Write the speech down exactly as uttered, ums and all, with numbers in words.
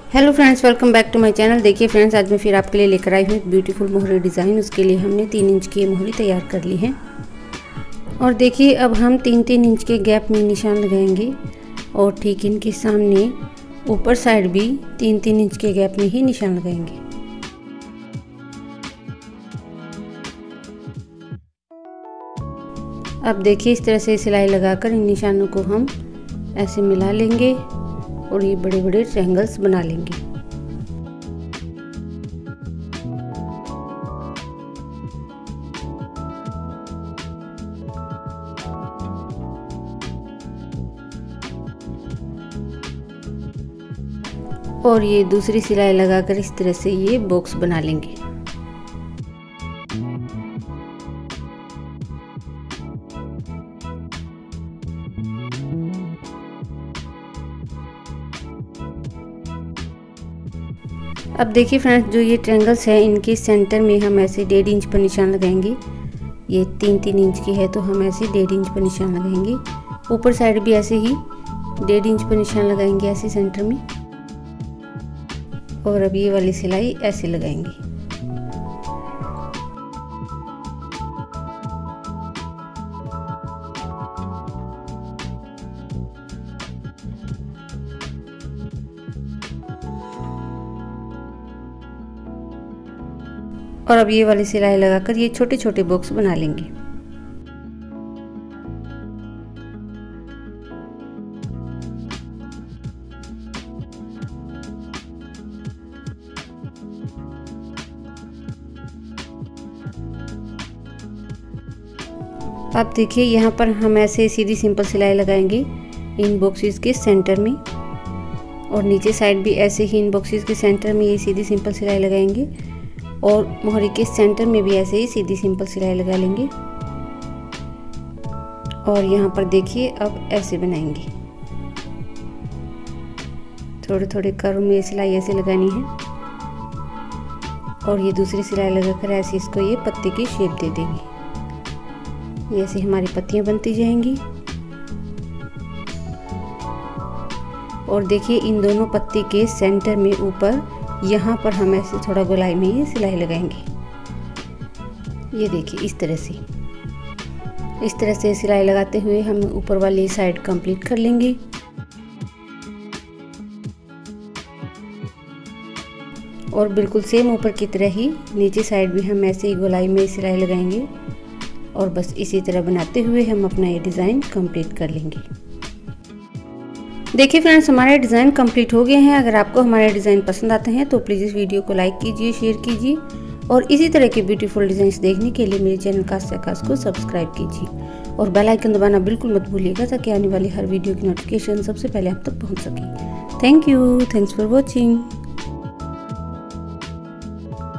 Hello friends, welcome back to my channel. देखिए friends, आज मैं फिर आपके लिए लेकर आई हूँ एक ब्यूटीफुल मोहरी डिज़ाइन। उसके लिए हमने तीन इंच की मोहरी तैयार कर ली है। और देखिए अब हम तीन तीन इंच के गैप में निशान लगाएंगे और ठीक इनके सामने ऊपर साइड भी तीन तीन इंच के गैप में ही निशान लगाएंगे। अब देखिए इस तरह से सिलाई लगाकर इन निशानों को हम ऐसे मिला लेंगे और ये बड़े बड़े ट्रायंगल्स बना लेंगे। और ये दूसरी सिलाई लगाकर इस तरह से ये बॉक्स बना लेंगे। अब देखिए फ्रेंड्स, जो ये ट्रायंगल्स है इनके सेंटर में हम ऐसे डेढ़ इंच पर निशान लगाएंगे। ये तीन तीन इंच की है तो हम ऐसे डेढ़ इंच पर निशान लगाएंगे। ऊपर साइड भी ऐसे ही डेढ़ इंच पर निशान लगाएंगे ऐसे सेंटर में। और अब ये वाली सिलाई ऐसे लगाएंगे। और अब ये वाली सिलाई लगाकर ये छोटे छोटे बॉक्स बना लेंगे। अब देखिए यहाँ पर हम ऐसे सीधी सिंपल सिलाई लगाएंगे इन बॉक्सेस के सेंटर में, और नीचे साइड भी ऐसे ही इन बॉक्सेस के सेंटर में ये सीधी सिंपल सिलाई लगाएंगे और मोहरी के सेंटर में भी ऐसे ही सीधी सिंपल सिलाई लगा लेंगे। और यहाँ पर देखिए अब ऐसे बनाएंगे, थोड़े थोड़े कर्व में सिलाई ऐसे लगानी है। और ये दूसरी सिलाई लगाकर ऐसे इसको ये पत्ती की शेप दे देंगे। ये ऐसे हमारी पत्तियां बनती जाएंगी। और देखिए इन दोनों पत्ती के सेंटर में ऊपर यहाँ पर हम ऐसे थोड़ा गोलाई में ये सिलाई लगाएंगे। ये देखिए इस तरह से इस तरह से सिलाई लगाते हुए हम ऊपर वाली साइड कंप्लीट कर लेंगे। और बिल्कुल सेम ऊपर की तरह ही नीचे साइड भी हम ऐसे ही गोलाई में सिलाई लगाएंगे। और बस इसी तरह बनाते हुए हम अपना ये डिज़ाइन कंप्लीट कर लेंगे। देखिए फ्रेंड्स, हमारे डिज़ाइन कंप्लीट हो गए हैं। अगर आपको हमारे डिज़ाइन पसंद आते हैं तो प्लीज़ इस वीडियो को लाइक कीजिए, शेयर कीजिए और इसी तरह के ब्यूटीफुल डिज़ाइंस देखने के लिए मेरे चैनल कास्ट से आकाश को सब्सक्राइब कीजिए और बेल आइकन दबाना बिल्कुल मत भूलिएगा ताकि आने वाली हर वीडियो की नोटिफिकेशन सबसे पहले आप तक पहुंच सके। Thank you, thanks for watching.